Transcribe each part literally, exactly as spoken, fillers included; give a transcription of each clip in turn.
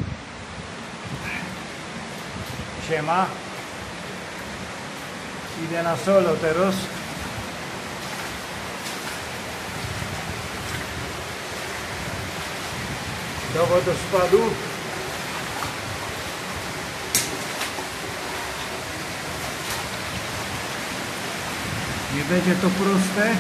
Siema. Idę na solo teraz. Do wodospadu. Nie będzie to proste.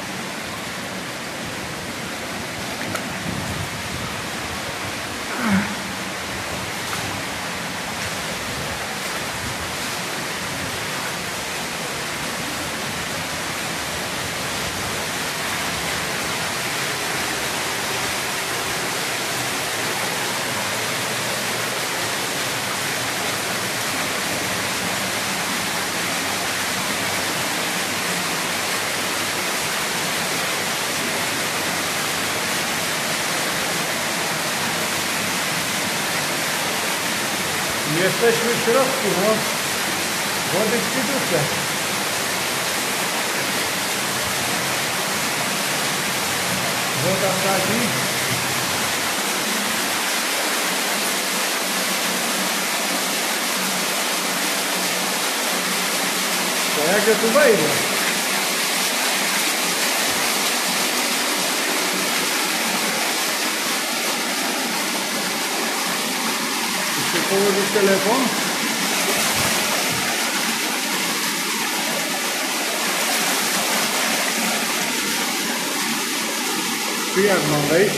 Jesteśmy w środku, no. Wody w przyduce. Woda wsadzi. To jak ja tu wejdę? Położyć telefon. Czy jak mam wejść?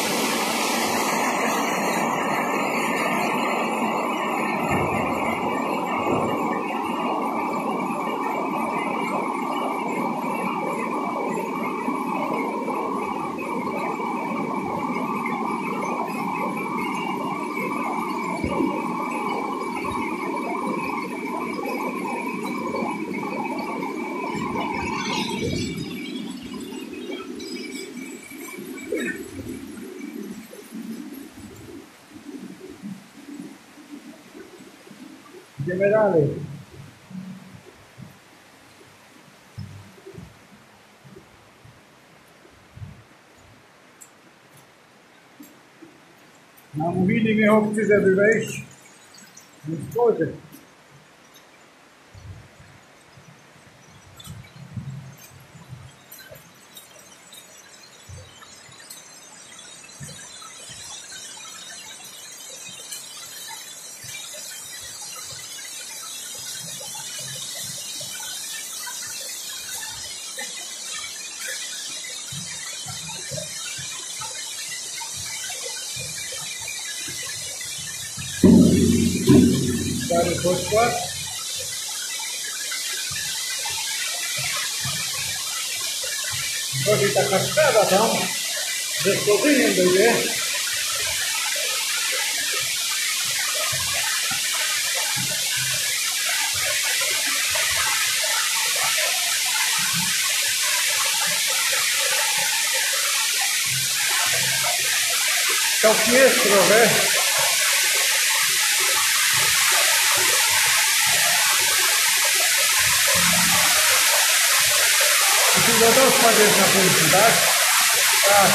Idziemy dalej. Namówili mnie chłopcy, żeby wejść. Więc wchodzę. Stary podkład. Chodzi taka szkada tam, ze schodzeniem będzie. Tak jest trochę. Wodospad jest na końcu, tak? Tak.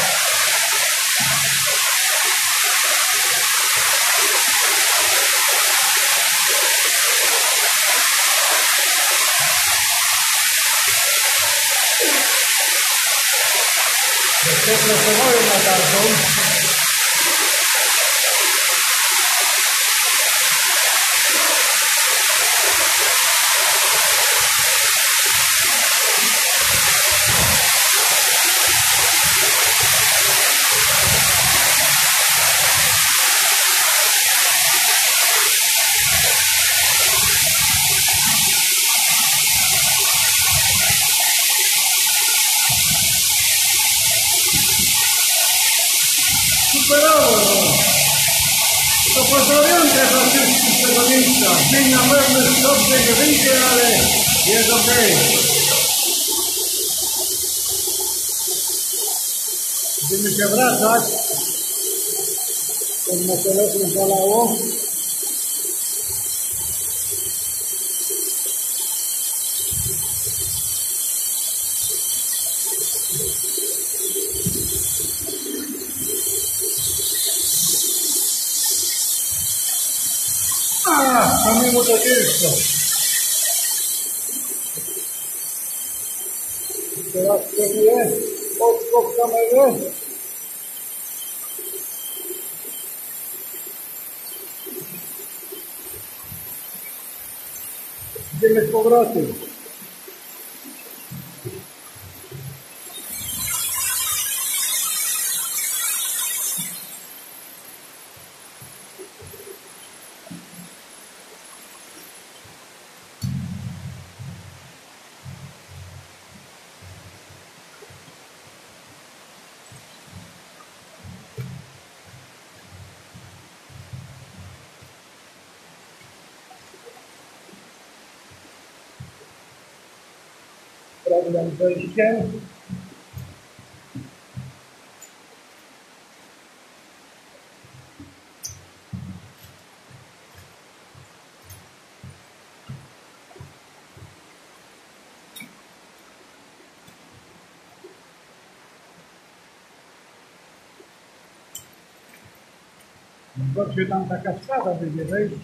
Jesteśmy z moją latarką. Superowo, no. To pozdrawiam też dla wszystkich z tego miejsca. Dzień na pewno dobrze nie wyjdzie, ale jest ok. Będziemy się wracać. To na telefon zalało. A, samemu to ciężko. Teraz próbuję podskok kamerę. Idziemy z powrotem. Problem z wejściem. Zobaczcie, tam taka stada będzie wejść.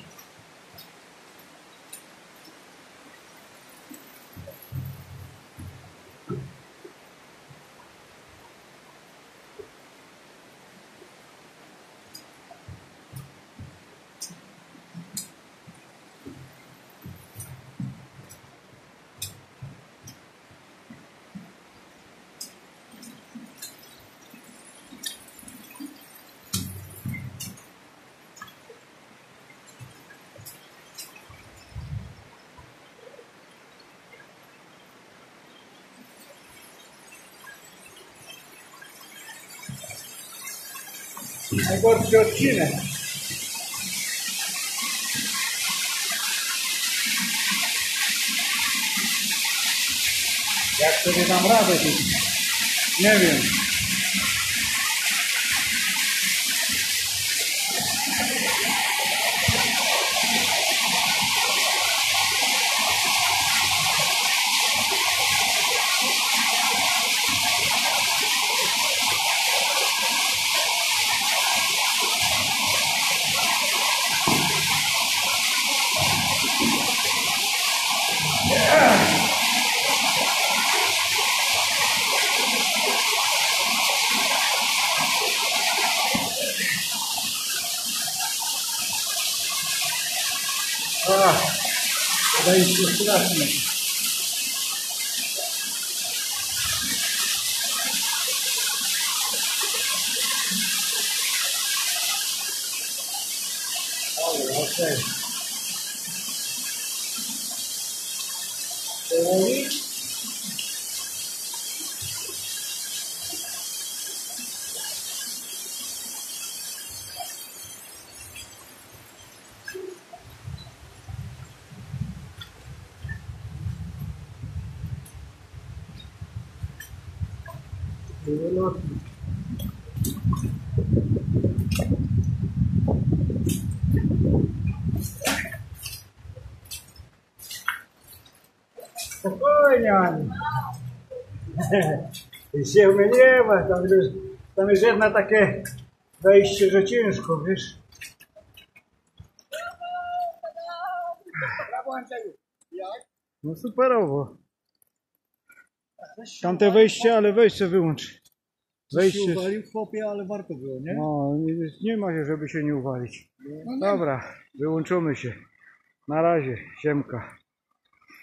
Najgorszy odcinek. Jak sobie dam radę tu? Nie wiem. A, wejście straszne. Dobra, okej. Powoli. Wylotny. Spokojnie, Aniu. Się umyliła, tam, tam jest jedna takie wejście, że ciężko, wiesz. No superowo. Tamte wejście, ale wejście wyłącz. Wejście. Się uwalił w chłopie, ale warto było, nie? No, nie, nie ma się, żeby się nie uwalić. Dobra, wyłączymy się. Na razie, siemka.